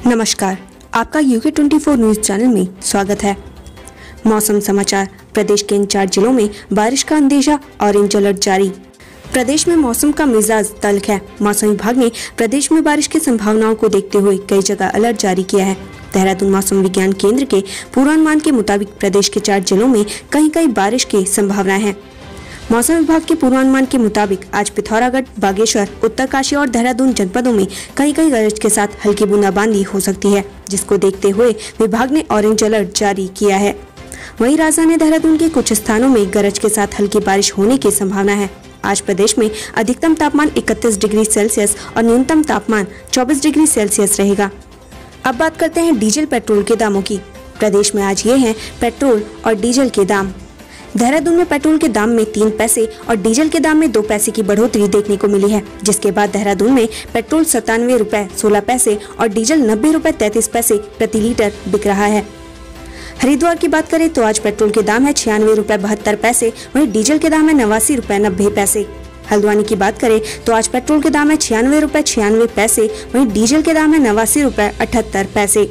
नमस्कार, आपका UK24 news channel में स्वागत है। मौसम समाचार। प्रदेश के इन 4 जिलों में बारिश का अंदेशा, ऑरेंज अलर्ट जारी। प्रदेश में मौसम का मिजाज तल्ख है। मौसम विभाग ने प्रदेश में बारिश की संभावनाओं को देखते हुए कई जगह अलर्ट जारी किया है। देहरादून मौसम विज्ञान केंद्र के पूर्वानुमान के मुताबिक प्रदेश के 4 जिलों में कहीं कहीं बारिश की संभावनाएं हैं। मौसम विभाग के पूर्वानुमान के मुताबिक आज पिथौरागढ़, बागेश्वर, उत्तरकाशी और देहरादून जनपदों में कहीं कहीं गरज के साथ हल्की बूंदाबांदी हो सकती है, जिसको देखते हुए विभाग ने ऑरेंज अलर्ट जारी किया है। वहीं राजधानी देहरादून के कुछ स्थानों में गरज के साथ हल्की बारिश होने की संभावना है। आज प्रदेश में अधिकतम तापमान 31 डिग्री सेल्सियस और न्यूनतम तापमान 24 डिग्री सेल्सियस रहेगा। अब बात करते हैं डीजल पेट्रोल के दामों की। प्रदेश में आज ये हैं पेट्रोल और डीजल के दाम। देहरादून में पेट्रोल के दाम में 3 पैसे और डीजल के दाम में 2 पैसे की बढ़ोतरी देखने को मिली है, जिसके बाद देहरादून में पेट्रोल 97 रुपए 16 पैसे और डीजल 90 रुपए 33 पैसे प्रति लीटर बिक रहा है। हरिद्वार की बात करें तो आज पेट्रोल के दाम है 96 रुपए 72 पैसे, वहीं डीजल के दाम है 89 रुपए 90 पैसे। हल्द्वानी की बात करें तो आज पेट्रोल के दाम है 96 रुपए 96 पैसे, वहीं डीजल के दाम है 89 रुपए 78 पैसे।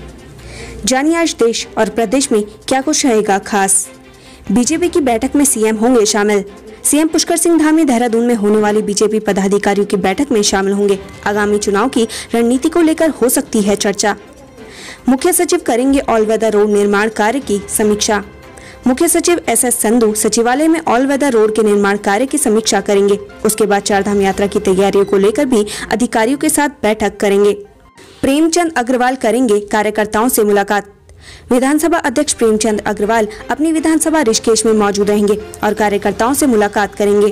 जानिए आज देश और प्रदेश में क्या कुछ रहेगा खास। बीजेपी की बैठक में सीएम होंगे शामिल। सीएम पुष्कर सिंह धामी देहरादून में होने वाली बीजेपी पदाधिकारियों की बैठक में शामिल होंगे। आगामी चुनाव की रणनीति को लेकर हो सकती है चर्चा। मुख्य सचिव करेंगे ऑल वेदर रोड निर्माण कार्य की समीक्षा। मुख्य सचिव SS संधू सचिवालय में ऑल वेदर रोड के निर्माण कार्य की समीक्षा करेंगे। उसके बाद चारधाम यात्रा की तैयारियों को लेकर भी अधिकारियों के साथ बैठक करेंगे। प्रेमचंद अग्रवाल करेंगे कार्यकर्ताओं से मुलाकात। विधानसभा अध्यक्ष प्रेमचंद अग्रवाल अपनी विधानसभा ऋषिकेश में मौजूद रहेंगे और कार्यकर्ताओं से मुलाकात करेंगे।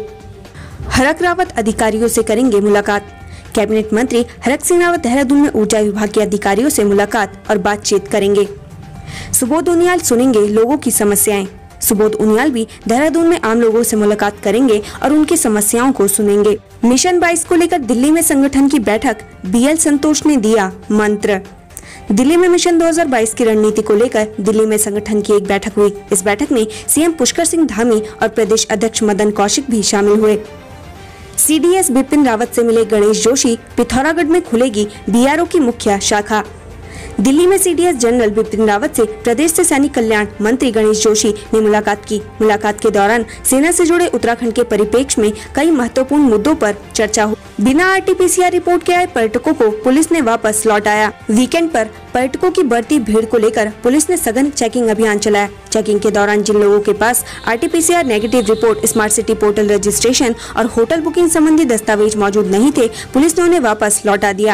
हरक रावत अधिकारियों से करेंगे मुलाकात। कैबिनेट मंत्री हरक सिंह रावत देहरादून में ऊर्जा विभाग के अधिकारियों से मुलाकात और बातचीत करेंगे। सुबोध उनियाल सुनेंगे लोगों की समस्याएं। सुबोध उनियाल भी देहरादून में आम लोगों से मुलाकात करेंगे और उनकी समस्याओं को सुनेंगे। मिशन 22 को लेकर दिल्ली में संगठन की बैठक, BL संतोष ने दिया मंत्र। दिल्ली में मिशन 2022 की रणनीति को लेकर दिल्ली में संगठन की एक बैठक हुई। इस बैठक में सीएम पुष्कर सिंह धामी और प्रदेश अध्यक्ष मदन कौशिक भी शामिल हुए। CDS बिपिन रावत से मिले गणेश जोशी। पिथौरागढ़ में खुलेगी BRO की मुख्य शाखा। दिल्ली में CDS जनरल बिपिन रावत से प्रदेश से सैनिक कल्याण मंत्री गणेश जोशी ने मुलाकात की। मुलाकात के दौरान सेना से जुड़े उत्तराखंड के परिप्रेक्ष्य में कई महत्वपूर्ण मुद्दों पर चर्चा हुई। बिना RT-PCR रिपोर्ट के आए पर्यटकों को पुलिस ने वापस लौटाया। वीकेंड पर पर्यटकों की बढ़ती भीड़ को लेकर पुलिस ने सघन चेकिंग अभियान चलाया। चेकिंग के दौरान जिन लोगों के पास RT-PCR negative report, smart city portal registration और होटल बुकिंग संबंधी दस्तावेज मौजूद नहीं थे, पुलिस ने उन्हें वापस लौटा दिया।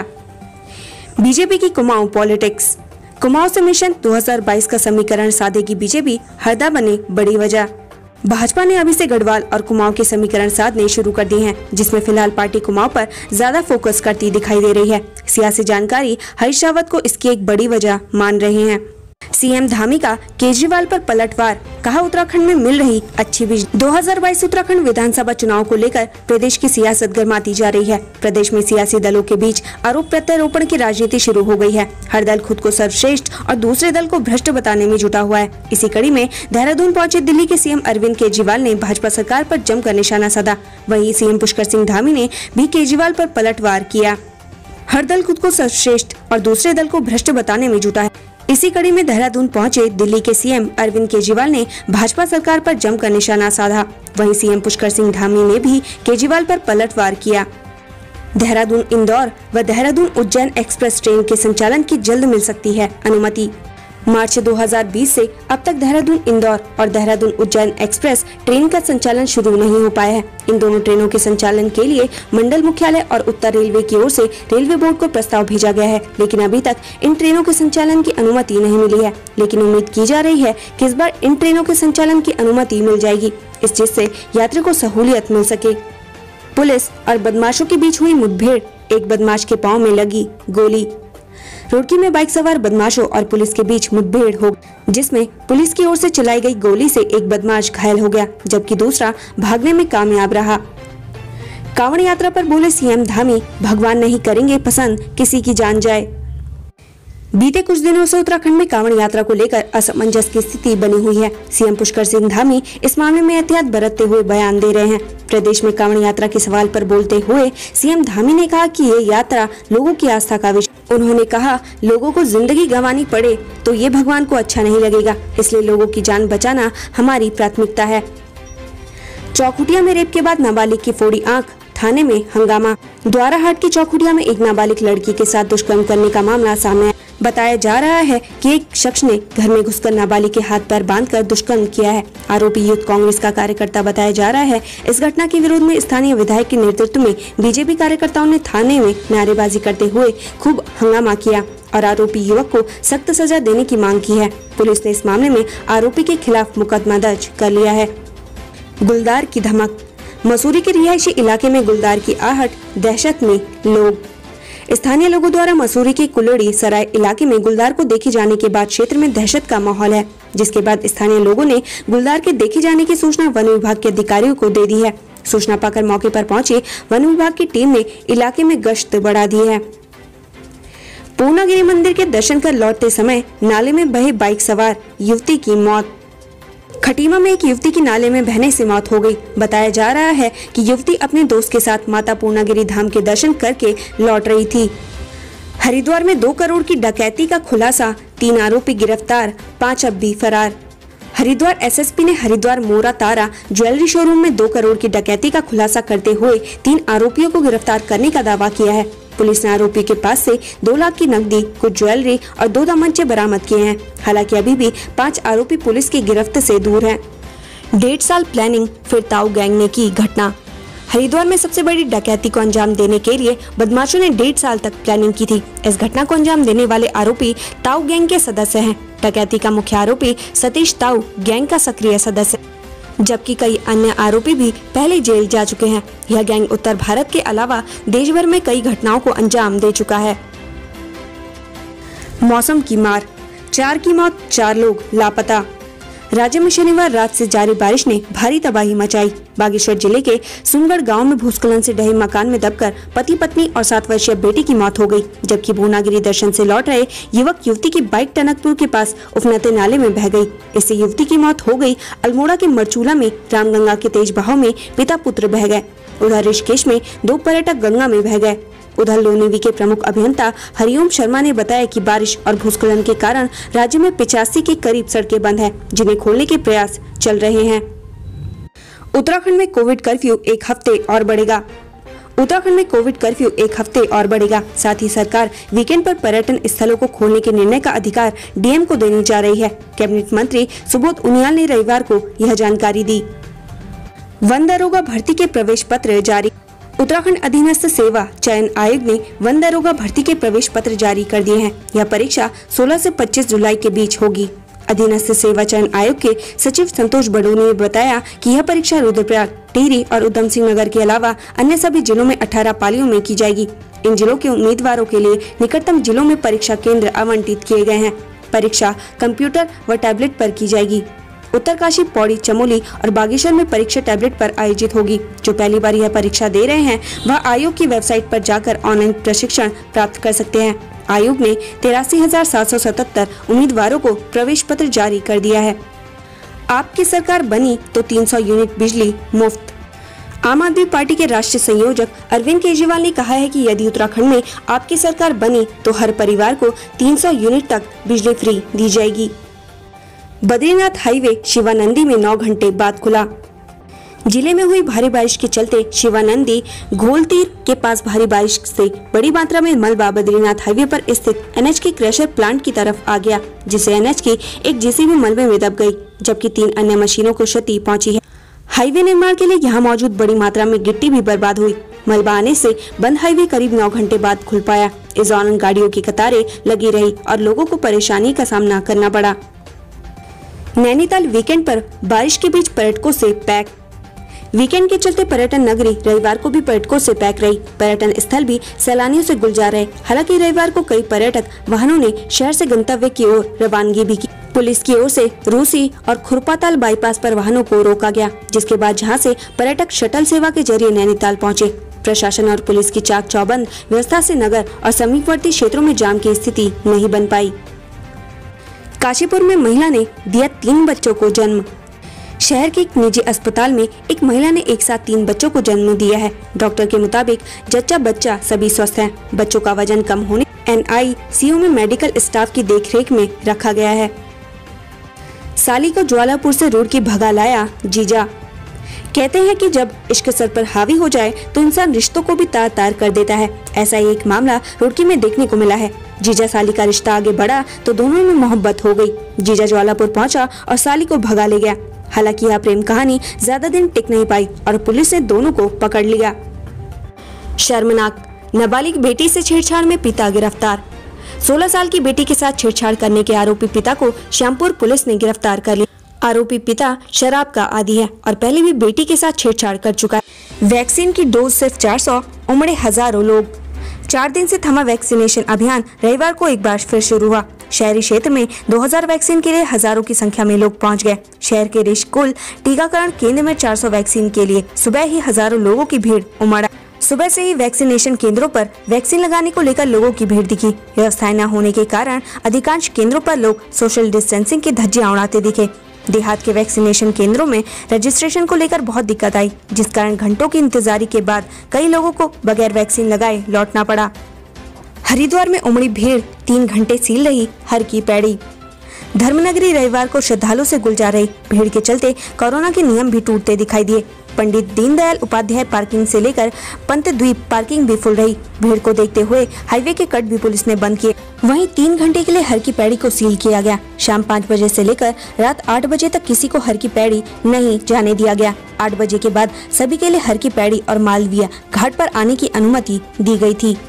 बीजेपी की कुमाऊं पॉलिटिक्स। कुमाऊं से मिशन 2022 का समीकरण साधेगी बीजेपी, हरदा बने बड़ी वजह। भाजपा ने अभी से गढ़वाल और कुमाऊं के समीकरण साधने शुरू कर दिए हैं, जिसमें फिलहाल पार्टी कुमाऊं पर ज्यादा फोकस करती दिखाई दे रही है। सियासी जानकारी हरीश रावत को इसकी एक बड़ी वजह मान रहे हैं। सीएम धामी का केजरीवाल पर पलटवार, कहा उत्तराखंड में मिल रही अच्छी बिजली। 2022 उत्तराखंड विधानसभा चुनाव को लेकर प्रदेश की सियासत गर्माती जा रही है। प्रदेश में सियासी दलों के बीच आरोप प्रत्यारोपण की राजनीति शुरू हो गई है। हर दल खुद को सर्वश्रेष्ठ और दूसरे दल को भ्रष्ट बताने में जुटा हुआ है। इसी कड़ी में देहरादून पहुंचे दिल्ली के सीएम अरविंद केजरीवाल ने भाजपा सरकार पर जमकर निशाना साधा। वहीं सीएम पुष्कर सिंह धामी ने भी केजरीवाल पर पलटवार किया। हर दल खुद को सर्वश्रेष्ठ और दूसरे दल को भ्रष्ट बताने में जुटा है। इसी कड़ी में देहरादून पहुंचे दिल्ली के सीएम अरविंद केजरीवाल ने भाजपा सरकार पर जमकर निशाना साधा। वहीं सीएम पुष्कर सिंह धामी ने भी केजरीवाल पर पलटवार किया। देहरादून इंदौर व देहरादून उज्जैन एक्सप्रेस ट्रेन के संचालन की जल्द मिल सकती है अनुमति। मार्च 2020 से अब तक देहरादून इंदौर और देहरादून उज्जैन एक्सप्रेस ट्रेन का संचालन शुरू नहीं हो पाया है। इन दोनों ट्रेनों के संचालन के लिए मंडल मुख्यालय और उत्तर रेलवे की ओर से रेलवे बोर्ड को प्रस्ताव भेजा गया है, लेकिन अभी तक इन ट्रेनों के संचालन की अनुमति नहीं मिली है। लेकिन उम्मीद की जा रही है कि इस बार इन ट्रेनों के संचालन की अनुमति मिल जाएगी, जिससे यात्री को सहूलियत मिल सके। पुलिस और बदमाशों के बीच हुई मुठभेड़, एक बदमाश के पाँव में लगी गोली। रुड़की में बाइक सवार बदमाशों और पुलिस के बीच मुठभेड़ हो, जिसमें पुलिस की ओर से चलाई गई गोली से एक बदमाश घायल हो गया, जबकि दूसरा भागने में कामयाब रहा। कांवड़ यात्रा पर बोले सीएम धामी, भगवान नहीं करेंगे पसंद किसी की जान जाए। बीते कुछ दिनों से उत्तराखंड में कांवड़ यात्रा को लेकर असमंजस की स्थिति बनी हुई है। सीएम पुष्कर सिंह धामी इस मामले में एहतियात बरतते हुए बयान दे रहे हैं। प्रदेश में कांवड़ यात्रा के सवाल पर बोलते हुए सीएम धामी ने कहा कि ये यात्रा लोगों की आस्था का विषय उन्होंने कहा, लोगों को जिंदगी गंवानी पड़े तो ये भगवान को अच्छा नहीं लगेगा, इसलिए लोगों की जान बचाना हमारी प्राथमिकता है। चौखुटिया में रेप के बाद नाबालिग की फोड़ी आंख, थाने में हंगामा। द्वाराहाट की चौखुटिया में एक नाबालिग लड़की के साथ दुष्कर्म करने का मामला सामने आया। बताया जा रहा है कि एक शख्स ने घर में घुसकर नाबालिग के हाथ पैर बांधकर दुष्कर्म किया है। आरोपी यूथ कांग्रेस का कार्यकर्ता बताया जा रहा है। इस घटना के विरोध में स्थानीय विधायक के नेतृत्व में बीजेपी कार्यकर्ताओं ने थाने में नारेबाजी करते हुए खूब हंगामा किया और आरोपी युवक को सख्त सजा देने की मांग की है। पुलिस ने इस मामले में आरोपी के खिलाफ मुकदमा दर्ज कर लिया है। गुलदार की धमक। मसूरी के रिहायशी इलाके में गुलदार की आहट, दहशत में लोग। स्थानीय लोगों द्वारा मसूरी के कुलड़ी सराय इलाके में गुलदार को देखे जाने के बाद क्षेत्र में दहशत का माहौल है, जिसके बाद स्थानीय लोगों ने गुलदार के देखे जाने की सूचना वन विभाग के अधिकारियों को दे दी है। सूचना पाकर मौके पर पहुंची वन विभाग की टीम ने इलाके में गश्त बढ़ा दी है। पूर्णागिरि मंदिर के दर्शन कर लौटते समय नाले में बहे बाइक सवार युवती की मौत। खटीमा में एक युवती की नाले में बहने से मौत हो गई। बताया जा रहा है कि युवती अपने दोस्त के साथ माता पूर्णागिरि धाम के दर्शन करके लौट रही थी। हरिद्वार में 2 करोड़ की डकैती का खुलासा, 3 आरोपी गिरफ्तार, 5 अब भी फरार। हरिद्वार एसएसपी ने हरिद्वार मोरा तारा ज्वेलरी शोरूम में 2 करोड़ की डकैती का खुलासा करते हुए 3 आरोपियों को गिरफ्तार करने का दावा किया है। पुलिस ने आरोपी के पास से 2 लाख की नकदी, कुछ ज्वेलरी और 2 तमंचे बरामद किए हैं। हालांकि अभी भी 5 आरोपी पुलिस की गिरफ्त से दूर हैं। 1.5 साल प्लानिंग, फिर ताऊ गैंग ने की घटना। हरिद्वार में सबसे बड़ी डकैती को अंजाम देने के लिए बदमाशों ने 1.5 साल तक प्लानिंग की थी। इस घटना को अंजाम देने वाले आरोपी ताऊ गैंग के सदस्य हैं। डकैती का मुख्य आरोपी सतीश ताऊ गैंग का सक्रिय सदस्य, जबकि कई अन्य आरोपी भी पहले जेल जा चुके हैं। यह गैंग उत्तर भारत के अलावा देश भर में कई घटनाओं को अंजाम दे चुका है। मौसम की मार, 4 की मौत, 4 लोग लापता। राज्य में शनिवार रात से जारी बारिश ने भारी तबाही मचाई। बागेश्वर जिले के सुनगढ़ गांव में भूस्खलन से ढहे मकान में दबकर पति पत्नी और 7 वर्षीय बेटी की मौत हो गई, जबकि पूर्णागिरि दर्शन से लौट रहे युवक युवती की बाइक टनकपुर के पास उफनते नाले में बह गई। इससे युवती की मौत हो गई। अल्मोड़ा के मरचूला में रामगंगा के तेज बहाव में पिता पुत्र बह गए। उधर ऋषिकेश में 2 पर्यटक गंगा में बह गए। उधर लोनीवी के प्रमुख अभियंता हरिओम शर्मा ने बताया कि बारिश और भूस्खलन के कारण राज्य में 85 के करीब सड़कें बंद हैं, जिन्हें खोलने के प्रयास चल रहे हैं। उत्तराखंड में कोविड कर्फ्यू 1 हफ्ते और बढ़ेगा। उत्तराखंड में कोविड कर्फ्यू 1 हफ्ते और बढ़ेगा। साथ ही सरकार वीकेंड पर पर्यटन स्थलों को खोलने के निर्णय का अधिकार डीएम को देने जा रही है। कैबिनेट मंत्री सुबोध उनियाल ने रविवार को यह जानकारी दी। वन दरोगा भर्ती के प्रवेश पत्र जारी। उत्तराखंड अधीनस्थ सेवा चयन आयोग ने वन दरोगा भर्ती के प्रवेश पत्र जारी कर दिए हैं। यह परीक्षा 16 से 25 जुलाई के बीच होगी। अधीनस्थ सेवा चयन आयोग के सचिव संतोष बडोनी ने बताया कि यह परीक्षा रुद्रप्रयाग, टिहरी और उधम सिंह नगर के अलावा अन्य सभी जिलों में 18 पालियों में की जाएगी। इन जिलों के उम्मीदवारों के लिए निकटतम जिलों में परीक्षा केंद्र आवंटित किए गए हैं। परीक्षा कंप्यूटर व टैबलेट पर की जाएगी। उत्तरकाशी, पौड़ी, चमोली और बागेश्वर में परीक्षा टैबलेट पर आयोजित होगी। जो पहली बार यह परीक्षा दे रहे हैं वह आयोग की वेबसाइट पर जाकर ऑनलाइन प्रशिक्षण प्राप्त कर सकते हैं। आयोग ने 83,777 उम्मीदवारों को प्रवेश पत्र जारी कर दिया है। आपकी सरकार बनी तो 300 यूनिट बिजली मुफ्त। आम आदमी पार्टी के राष्ट्रीय संयोजक अरविंद केजरीवाल ने कहा है कि यदि उत्तराखंड में आपकी सरकार बनी तो हर परिवार को 300 यूनिट तक बिजली फ्री दी जाएगी। बद्रीनाथ हाईवे शिवानंदी में 9 घंटे बाद खुला। जिले में हुई भारी बारिश के चलते शिवानंदी घोलतीर के पास भारी बारिश से बड़ी मात्रा में मलबा बद्रीनाथ हाईवे पर स्थित एनएच के क्रशर प्लांट की तरफ आ गया, जिससे एनएच की एक जेसीबी मलबे में दब गई, जबकि 3 अन्य मशीनों को क्षति पहुंची है। हाईवे निर्माण के लिए यहाँ मौजूद बड़ी मात्रा में गिट्टी भी बर्बाद हुई। मलबा आने से बंद हाईवे करीब 9 घंटे बाद खुल पाया। इस दौरान गाड़ियों की कतारें लगी रही और लोगों को परेशानी का सामना करना पड़ा। नैनीताल वीकेंड पर बारिश के बीच पर्यटकों से पैक। वीकेंड के चलते पर्यटन नगरी रविवार को भी पर्यटकों से पैक रही। पर्यटन स्थल भी सैलानियों से गुलजार रहे। हालांकि रविवार को कई पर्यटक वाहनों ने शहर से गंतव्य की ओर रवानगी भी की। पुलिस की ओर से रूसी और खुरपाताल बाईपास पर वाहनों को रोका गया, जिसके बाद जहां से पर्यटक शटल सेवा के जरिए नैनीताल पहुंचे। प्रशासन और पुलिस की चाक चौबंद व्यवस्था से नगर और समीपवर्ती क्षेत्रों में जाम की स्थिति नहीं बन पाई। काशीपुर में महिला ने दिया 3 बच्चों को जन्म। शहर के एक निजी अस्पताल में एक महिला ने एक साथ 3 बच्चों को जन्म दिया है। डॉक्टर के मुताबिक जच्चा बच्चा सभी स्वस्थ हैं। बच्चों का वजन कम होने NICU में मेडिकल स्टाफ की देखरेख में रखा गया है। साली को ज्वालापुर से रुड़की भगा लाया जीजा। कहते हैं कि जब इश्क सर पर हावी हो जाए तो इंसान रिश्तों को भी तार तार कर देता है। ऐसा ही एक मामला रुड़की में देखने को मिला है। जीजा साली का रिश्ता आगे बढ़ा तो दोनों में मोहब्बत हो गई। जीजा ज्वालापुर पहुंचा और साली को भगा ले गया। हालांकि यह प्रेम कहानी ज्यादा दिन टिक नहीं पाई और पुलिस ने दोनों को पकड़ लिया। शर्मनाक, नाबालिग बेटी से छेड़छाड़ में पिता गिरफ्तार। 16 साल की बेटी के साथ छेड़छाड़ करने के आरोपी पिता को श्यामपुर पुलिस ने गिरफ्तार कर लिया। आरोपी पिता शराब का आदी है और पहले भी बेटी के साथ छेड़छाड़ कर चुका है। वैक्सीन की डोज सिर्फ 400, उमड़े हजारों लोग। 4 दिन से थमा वैक्सीनेशन अभियान रविवार को एक बार फिर शुरू हुआ। शहरी क्षेत्र में 2000 वैक्सीन के लिए हजारों की संख्या में लोग पहुंच गए। शहर के ऋषिकुल टीकाकरण केंद्र में 400 वैक्सीन के लिए सुबह ही हजारों लोगों की भीड़ उमड़ा। सुबह से ही वैक्सीनेशन केंद्रों पर वैक्सीन लगाने को लेकर लोगों की भीड़ दिखी। व्यवस्थाएं न होने के कारण अधिकांश केंद्रों पर लोग सोशल डिस्टेंसिंग की धज्जियां उड़ाते दिखे। देहात के वैक्सीनेशन केंद्रों में रजिस्ट्रेशन को लेकर बहुत दिक्कत आई, जिस कारण घंटों की इंतजारी के बाद कई लोगों को बगैर वैक्सीन लगाए लौटना पड़ा। हरिद्वार में उमड़ी भीड़, 3 घंटे सील रही हर की पैड़ी। धर्मनगरी रविवार को श्रद्धालुओं से गुलजार रही। भीड़ के चलते कोरोना के नियम भी टूटते दिखाई दिए। पंडित दीनदयाल उपाध्याय पार्किंग से लेकर पंत द्वीप पार्किंग भी फुल रही। भीड़ को देखते हुए हाईवे के कट भी पुलिस ने बंद किए। वहीं 3 घंटे के लिए हर की पैड़ी को सील किया गया। शाम 5 बजे से लेकर रात 8 बजे तक किसी को हर की पैड़ी नहीं जाने दिया गया। 8 बजे के बाद सभी के लिए हर की पैड़ी और मालवीय घाट पर आने की अनुमति दी गई थी।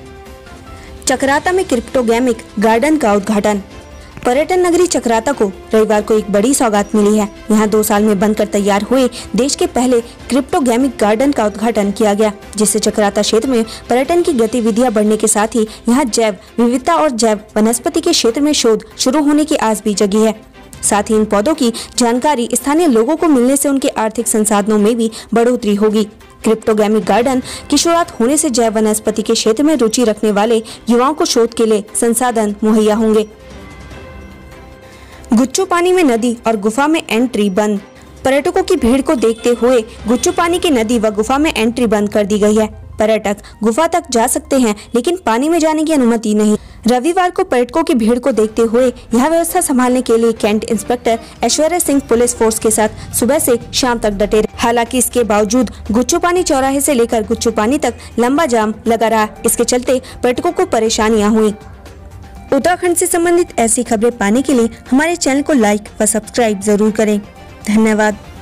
चकराता में क्रिप्टोगेमिक गार्डन का उद्घाटन। पर्यटन नगरी चकराता को रविवार को एक बड़ी सौगात मिली है। यहाँ 2 साल में बनकर तैयार हुए देश के पहले क्रिप्टोगेमिक गार्डन का उद्घाटन किया गया, जिससे चकराता क्षेत्र में पर्यटन की गतिविधियां बढ़ने के साथ ही यहाँ जैव विविधता और जैव वनस्पति के क्षेत्र में शोध शुरू होने की आस भी जगी है। साथ ही इन पौधों की जानकारी स्थानीय लोगों को मिलने से उनके आर्थिक संसाधनों में भी बढ़ोतरी होगी। क्रिप्टोगेमिक गार्डन की शुरुआत होने से जैव वनस्पति के क्षेत्र में रुचि रखने वाले युवाओं को शोध के लिए संसाधन मुहैया होंगे। गुच्चू पानी में नदी और गुफा में एंट्री बंद। पर्यटकों की भीड़ को देखते हुए गुच्चू पानी की नदी व गुफा में एंट्री बंद कर दी गई है। पर्यटक गुफा तक जा सकते हैं लेकिन पानी में जाने की अनुमति नहीं। रविवार को पर्यटकों की भीड़ को देखते हुए यह व्यवस्था संभालने के लिए cantt inspector Aishwarya Singh police force के साथ सुबह से शाम तक डटे रहे। हालांकि इसके बावजूद गुच्चू पानी चौराहे से लेकर गुच्चू पानी तक लंबा जाम लगा रहा। इसके चलते पर्यटकों को परेशानियां हुई। उत्तराखंड से संबंधित ऐसी खबरें पाने के लिए हमारे चैनल को लाइक व सब्सक्राइब जरूर करें। धन्यवाद।